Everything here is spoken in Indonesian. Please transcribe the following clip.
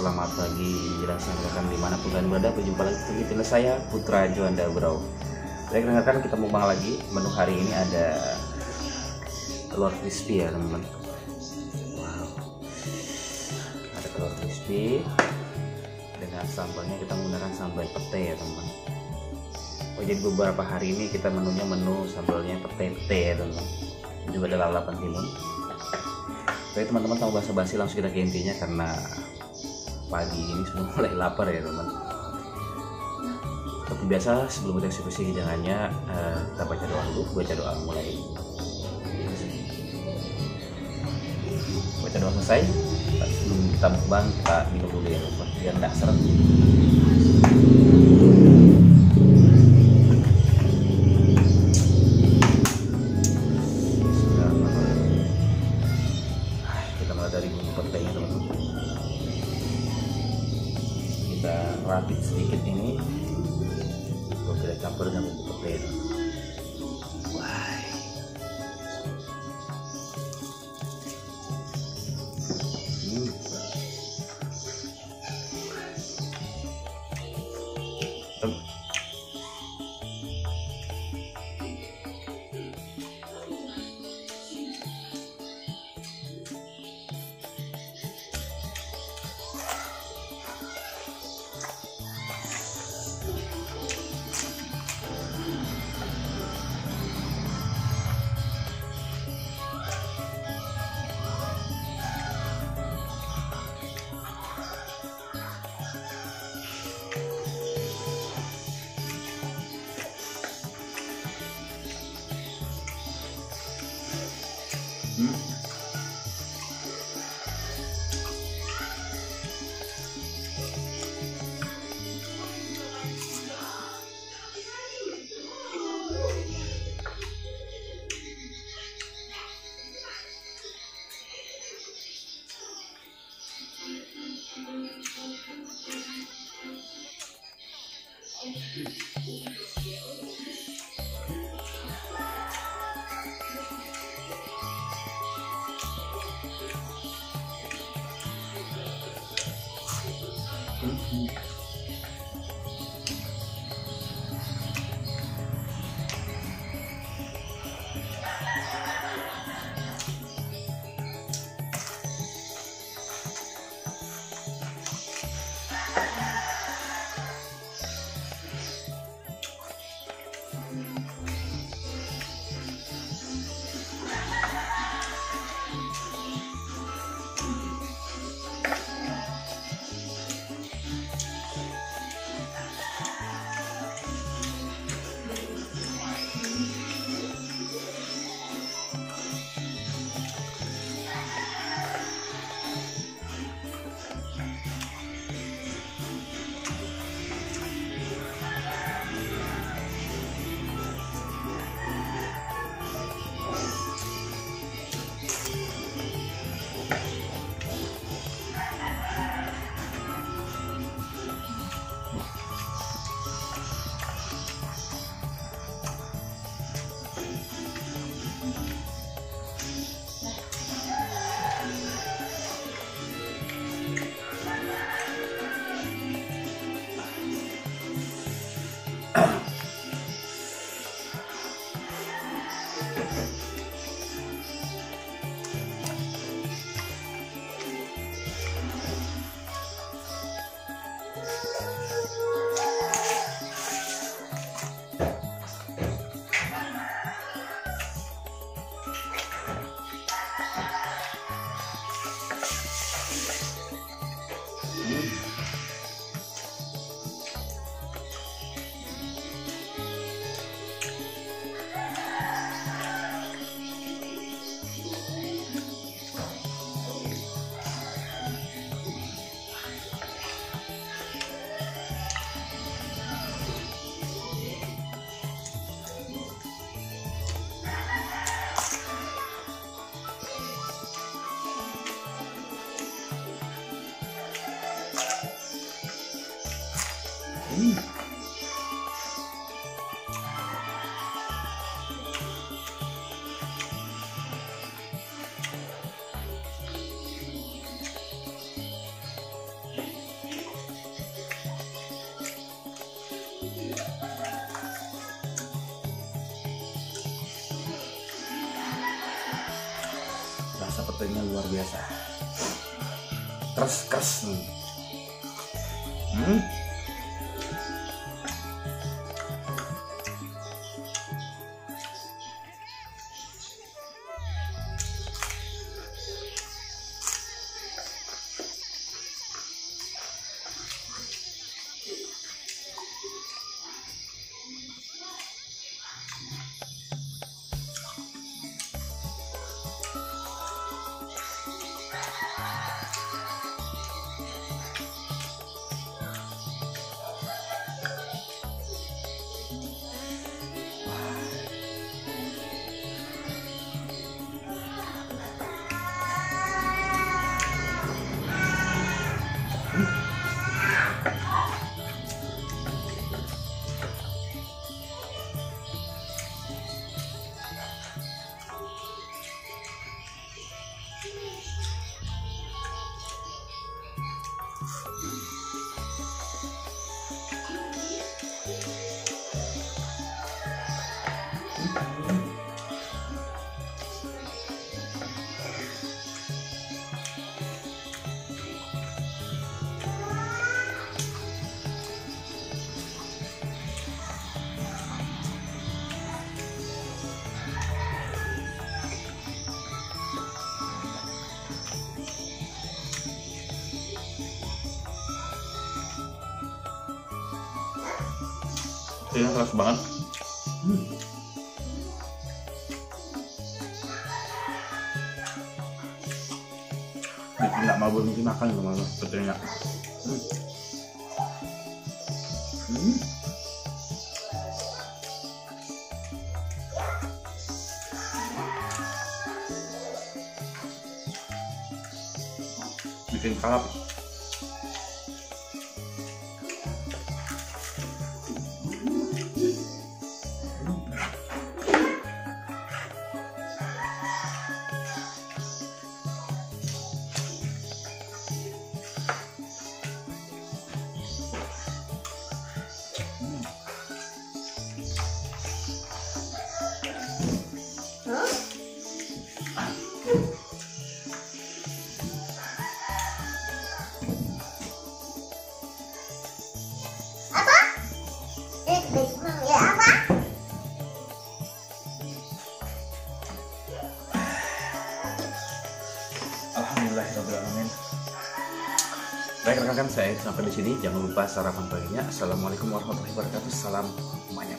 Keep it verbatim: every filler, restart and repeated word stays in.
selamat pagi menjelang siang rekan dimanapun kalian berada. Berjumpa lagi di channel saya Putra Juanda Bro. Baik rekan, kita mukbang lagi. Menu hari ini ada telur crispy ya teman-teman. Wow. Ada telur crispy dengan sambalnya kita menggunakan sambal pete ya teman-teman. Oh, jadi beberapa hari ini kita menunya menu sambalnya pete-pete ya teman-teman. Juga ada lalapan timun. Baik teman-teman, tanpa basa-basi langsung kita ke intinya karena pagi ini sudah mulai lapar ya teman. Seperti biasa sebelum kita eksekusi hidangannya uh, kita baca doa dulu. Baca doa mulai. Baca doa selesai. Sebelum kita mukbang kita minum dulu ya teman, biar tidak seret. Dari bumbu petenya teman-teman, kita rapit sedikit ini untuk kita campur dengan bumbu pete. Wah, hmm. Hmm. Hmm. Hmm. proteinnya luar biasa. Keras keras. Hmm. Ini keras banget. Hmm. Bikin nggak mau berhenti makan teman-teman, betulnya. Hmm. Hmm. Bikin kalap. Alhamdulillahirobbilalamin. Baik rekan-rekan, saya sampai di sini. Jangan lupa sarapan paginya. Assalamualaikum warahmatullahi wabarakatuh. Salam semuanya.